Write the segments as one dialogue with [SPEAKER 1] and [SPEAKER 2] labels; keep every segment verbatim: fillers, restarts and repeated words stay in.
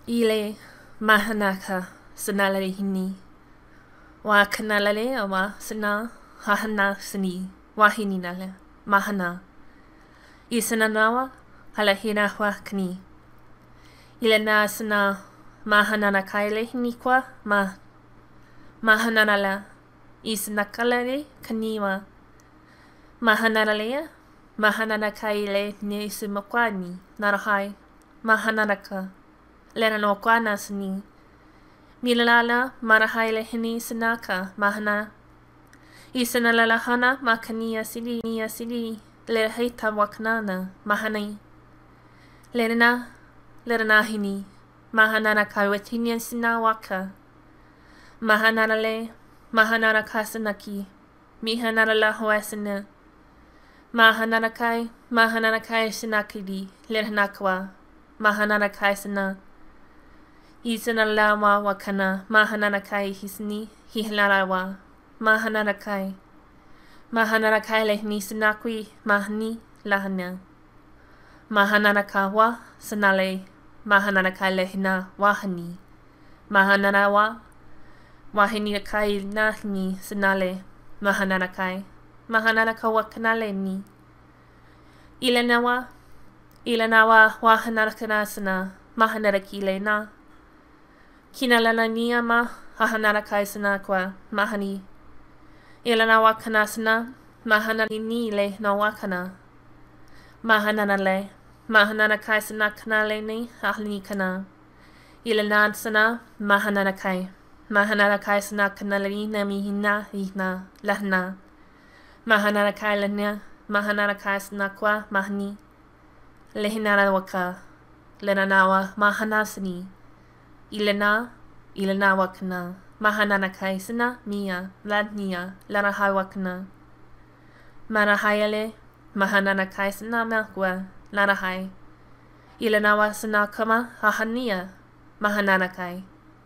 [SPEAKER 1] Ile mahanaka sanalare hini. Wa kanalale awa sana hahana sani wahini nale mahana. Isananawa halahina wa kani. Ile na sana mahanana kaile hini kwa ma mahananala isanakalare kaniwa. Mahanalea mahanana kaile ni simakwani narahai mahananaka. Lena no kwana sani. Milalala marahaile hini sanaka mahana. Isanalala hana makania sili nia sili le heita waknana mahani. Lena lena hini mahanana kawetinia sina waka. Mahanale mahanana kasanaki. Mihanala hoasana. Mahanana kai mahanana kai sinakidi lena kwa. Mahanana kai sana. Isanalawa wakana mahananakai hisni hihlarawa mahananakai mahananakai lehni sanakwi mahni lahana mahananakawa sanale mahananakai lehna wahani mahananawa wahini kai nahni sanale mahananakai mahananakawa kanale ni ilanawa ilanawa wahananakanasana mahananakile na Kinalana niyama hahanara kaisana kwa mahani. Ilana wakanasana mahanani nile na wakana. Mahananale mahanana kaisana kanale ni ahni kana. Ilana sana mahanana kai. Mahanana kaisana kanale na mihina ihna lahna. Mahanana kailana mahanana kaisana kwa mahani. Lehinara waka. Lenanawa mahanasani. Ilana, ilana wakana, mahanana kaisana, mia, ladnia, larahai wakana. Marahayale, mahanana kaisana makwa, larahai. Ilana wasana kama, hahania, mahanana kai.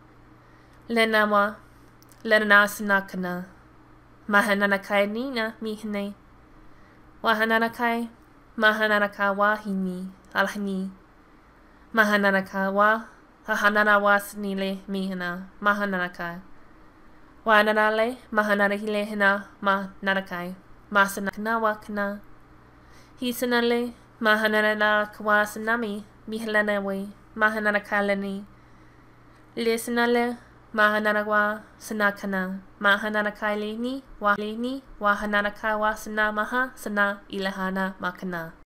[SPEAKER 1] Lenawa, lena sanakana, mahanana kai nina, mihne. Wahanana kai, mahanana ka wahini, alhani. Mahanana ka wa. Hahanana wasnile mihana mahananakai. Wananale mahanarahile hina ma nanakai. Masanakana wakana. Hisanale mahanana kawasanami mihalanawe mahananakalani. Lisanale mahananawa sanakana. Mahananakailini wahlini wahananakawa sanamaha sana ilahana makana.